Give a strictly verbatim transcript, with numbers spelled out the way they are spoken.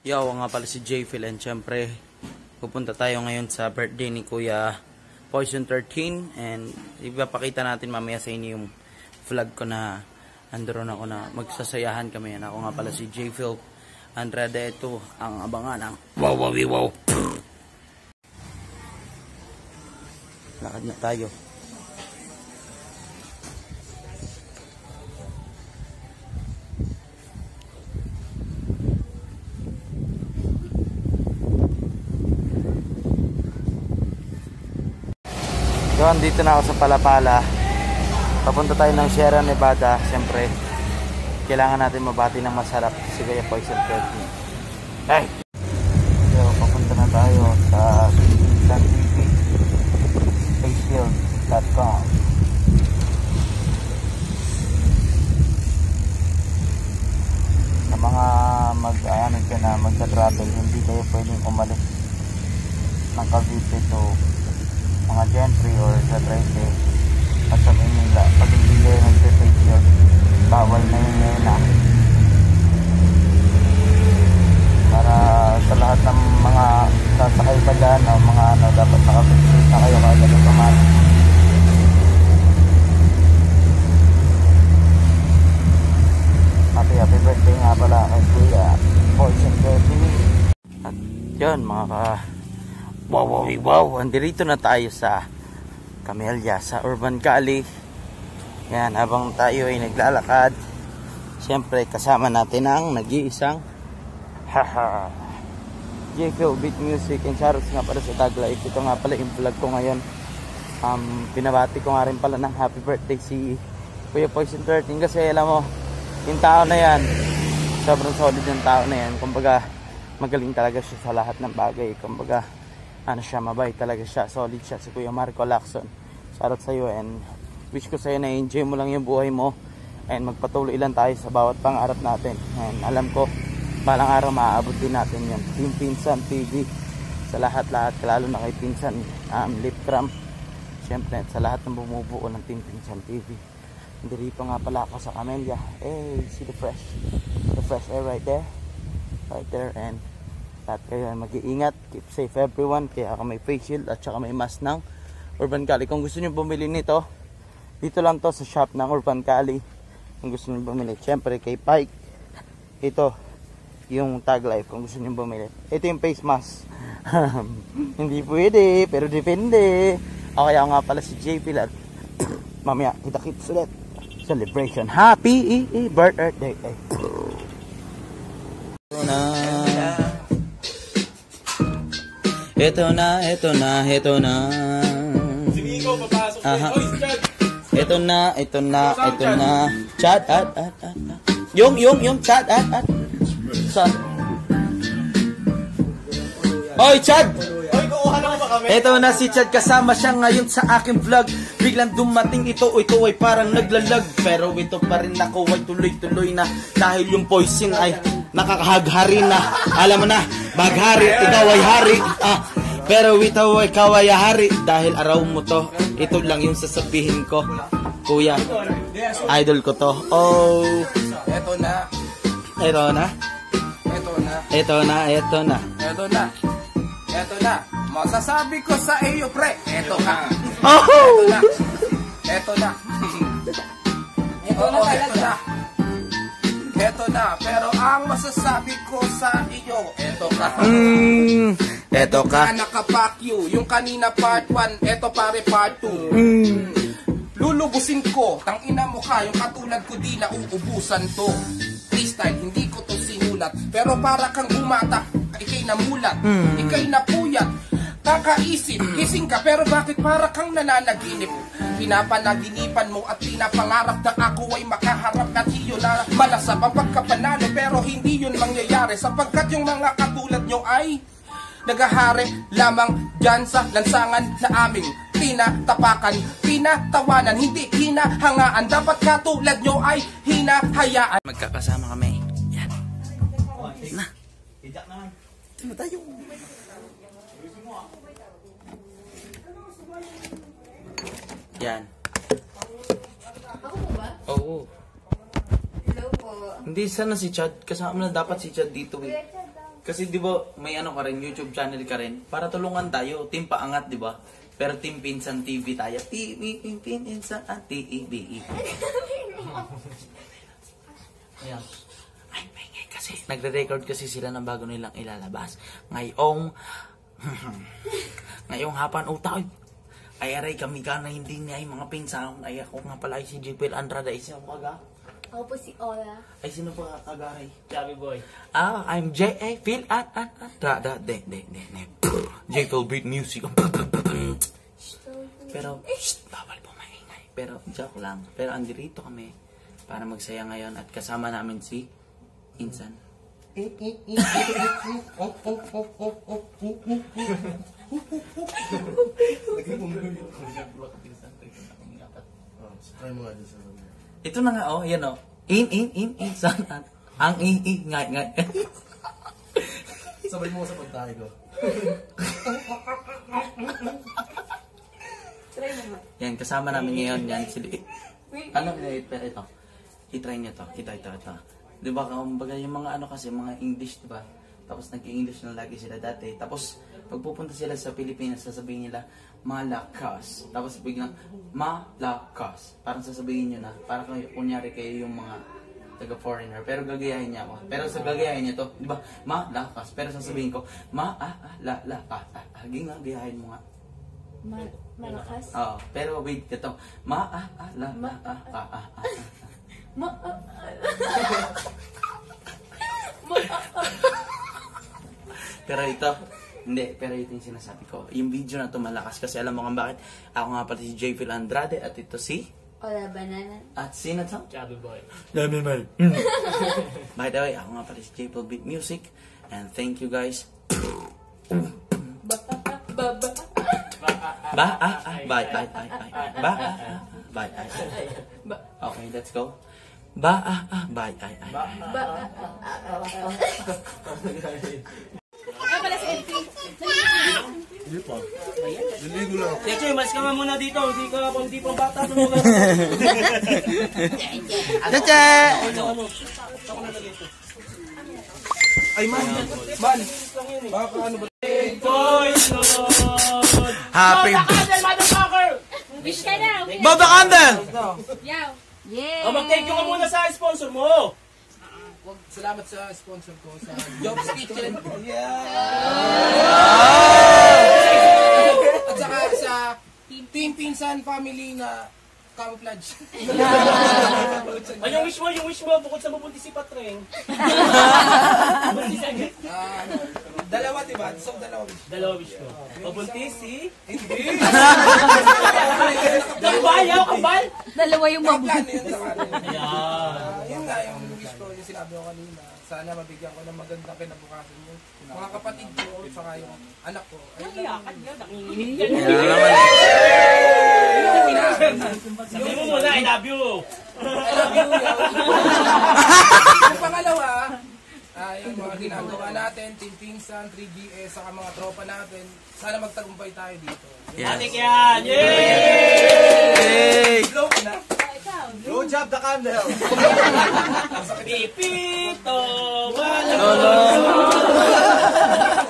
Yo, nga pala si J-Phil, and syempre pupunta tayo ngayon sa birthday ni Kuya Poison thirteen, and ipapakita natin mamaya sa inyo yung vlog ko na andron ako na magsasayahan kami. Yan, ako nga pala si J-Phil Andrade. Ito ang abangan ng wow wow wow. Lakad na tayo. So, andito na ako sa Palapala. Papunta tayo ng Sierra Nevada. Siyempre, kailangan natin mabati ng masarap si Kuya Poison thirteen. Hey! So, papunta na tayo sa facial dot com. Sa mga mag-ano ka na magsa-travel, hindi kayo pwedeng umalis ng Cavite to mga gentry or sa Trece at sa Manila. Pag hindi kayo nag-facial, bawal na yun ngayon na. Para sa lahat ng mga sasakay pa dyan o mga ano, dapat naka-facial na kayo kagad automatic. Happy happy birthday nga pala kay Kuya Poison thirteen. At yun mga ka wow wow wow, andirito na tayo sa Camellia, sa Urban Cali. Yan, habang tayo ay naglalakad, siyempre kasama natin ang nag-iisang haha J-Phil Beat Music, and shoutout nga pala sa Tag Life. Ito nga pala yung vlog ko ngayon. Um, pinabati ko nga rin pala ng happy birthday si Kuya Poison thirteen, kasi alam mo, yung tao na yan, sobrang solid yung tao na yan. Kumbaga, magaling talaga siya sa lahat ng bagay. Kumbaga, ano siya, mabait talaga siya, solid siya, si Kuya Marco Lacson. Shoutout sa iyo, and wish ko sa'yo na enjoy mo lang yung buhay mo, and magpatuloy lang tayo sa bawat pangarap natin. And alam ko, balang araw maaabot din natin yan. Team Pinsan T V, sa lahat-lahat, lalo na kay Pinsan um, Lip Cram, syempre sa lahat ng bumubuo ng Team Pinsan T V. Dito nga pala ako sa Camellia. Hey, see the fresh, the fresh air right there, right there, and lahat kayo mag-iingat, keep safe everyone. Kaya ako may face shield at saka may mask ng Urban Cali. Kung gusto nyo bumili nito, dito lang to sa shop ng Urban Cali. Kung gusto nyo bumili, syempre kay Pike, ito yung Tag Life. Kung gusto nyo bumili, ito yung face mask. Hindi pwede, pero depende. O kaya nga pala si J P at mamaya kita kits ulit. Celebration, happy birthday. Ito na, ito na, ito na. Sinigo, papasok. Aha. Oy, Chad. Ito na, ito na, ito na. Chad, at, at, at, at. Yung, yung, yung, Chad, at, at. Chad. Oy, Chad! Oy, kukuha na ba kami? Ito na si Chad, kasama siya ngayon sa aking vlog. Biglang dumating ito, ito ay parang naglalag. Pero ito pa rin ako ay tuloy-tuloy na. Dahil yung poison ay nakakahaghari na. Alam mo na, baghari, ikaw ay hari. Ah, pero ito ay ikaw ay hari. Dahil araw mo to, ito lang yung sasabihin ko. Kuya, idol ko to. Oh, Eto na. ito na. Eto na. Ito na, ito na. Eto na. Eto na. Masasabi ko sa iyo, pre. Eto ka. Oh! Eto na. Eto na. Eto na talaga. Eto na. Pero ang masasabi ko sa iyo, eto ka. Mm, ito ka. Nakapack you. Yung kanina part one, eto pare part two. Mm. Lulubusin ko, tang ina mo ka, yung katulad ko di na uubusan to. Freestyle, hindi ko to sinulat, pero para kang bumata, ikay namulat, Mm. ikay napuyat, kakaisip, gising ka, pero bakit para kang nananaginip? Pinapanaginipan mo at pinapangarap na ako ay makaharap na iyo na malasap ang pagkapanalo, pero hindi yun mangyayari, sapagkat yung mga katulad nyo ay nagahari lamang dyan sa lansangan na aming tinatapakan, pinatawanan, hindi hinahangaan. Dapat katulad nyo ay hinahayaan. Magkakasama kami. Yan. Na. Sino tayo? Yan. Ako po ba? Oo. Hello po. Hindi, sana si Chad. Kasama na dapat si Chad dito. Eh. Kuya Chad daw. Kasi di ba may ano ka rin, YouTube channel ka rin, para tulungan tayo, team paangat, di ba? Pero team Pinsan T V tayo. T V, Pinsan, T V. Ayan. Ay, may ngay kasi. Nagre-record kasi sila ng bago nilang ilalabas. Ngayong, ngayong hapan utay. Ay, aray kami ka na hindi niya ay mga pinsan. Ay, ako nga pala ay si J P L Andrade. Ay, sino ka ga? Ako po si Ola. Ay, sino pa kagaray? Chubby boy. Ah, I'm J A Phil at at at da da de de de de J Phil Beat Music. Pero shh, bawal po maingay. Pero joke lang. Pero andirito kami para magsaya ngayon at kasama namin si Insan. Ito na nga oh, yan oh. In in in Insan at ang i i ngay ngay. Sabay mo sa pagtahay ko. Try mo nga. Yan, kasama namin ngayon yan. Sili ano, ito, ito. I-try nyo to. Ito, ito, ito. Di ba, kumbaga yung mga ano kasi, mga English, di ba? Tapos nag-English na lagi sila dati. Tapos, pag pupunta sila sa Pilipinas, sasabihin nila, Malakas. Tapos biglang, Malakas. Parang sasabihin nyo na. Parang kayo, kunyari kayo yung mga taga-foreigner. Pero gagayahin niya ako. Pero sa gagayahin niya to, di ba? Malakas. Pero sasabihin ko, ma ah ah la la ah ah. Hagi nga, gayahin mo nga. Ma- malakas. Oo. Pero wait, ito. Ma ah ah la la ah ah ah ah. Ma... ah, Pero ito, hindi, pero ito yung sinasabi ko. Yung video na to malakas kasi alam mo kung bakit. Ako nga pala si J Phil Andrade at ito si... Ola Banana. At sino to? Chubby boy. Dami man. By the way, ako nga pala si J Phil Beat Music. And thank you guys. Ba... Ba... Ba... Ba, ah, ah, bye, bye, bye, bye. Ba, ah, ah, bye, bye, bye. Okay, let's go. Ba, ah, ah, bye, bye, bye. Ba... Ay pala si L P. Hindi pa. Naligo lang ako. Cheche, mas ka nga muna dito. Hindi ka pa, hindi pa bata. Cheche! Ay, man. Man. Baka ano ba? Happy Wish ka na! Wish! Baba Candle! Yaw! Yay! O, mag-thank you ka muna sa sponsor mo. Wag salamat sa sponsor ko sa Jobs Kitchen. At saka sa Team Pinsan Family na camouflage. Ay, yung wish mo, yung wish mo, bukod sa mabuntis si Patreng. Mabuntis agad. Ah, dalawa, diba? So, dalawa wish. Dalawa wish mo. Mabuntis si... Hindi. Kabal, yaw, kabal! Dalawa yung Mga mabuti. plano yun sa akin. Ayan. Ah, yun nga yung wish ko, yung sinabi ko kanina. Sana mabigyan ko ng magandang kinabukasan yung mga kapatid ko at saka yung anak ko. Ayun lang. Sabi mo muna, I love you. I love you. Yung pangalawa, ah, yung mga ginagawa natin, Team Pinsan, three D S, saka mga tropa natin, sana magtagumpay tayo dito. Atik yan! Yay! Hey! Blow ko na. Blow job the candle! Pipito! Wala! Lolo!